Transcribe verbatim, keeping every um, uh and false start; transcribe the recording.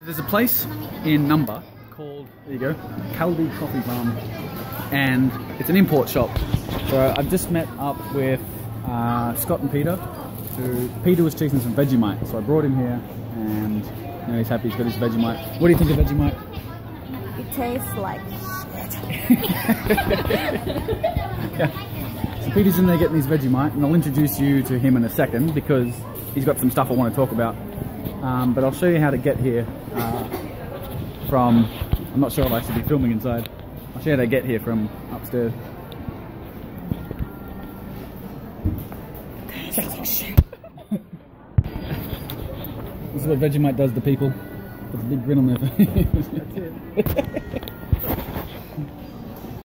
There's a place in Number called, there you go, Caldy Coffee Farm, and it's an import shop. So I've just met up with uh, Scott and Peter. Who, Peter was chasing some Vegemite, so I brought him here, and you know, he's happy he's got his Vegemite. What do you think of Vegemite? It tastes like shit. Yeah. So Peter's in there getting his Vegemite, and I'll introduce you to him in a second because he's got some stuff I want to talk about. Um, but I'll show you how to get here uh, from, I'm not sure if I should be filming inside. I'll show you how to get here from upstairs. This is what Vegemite does to people. Puts a big grin on their face. That's it.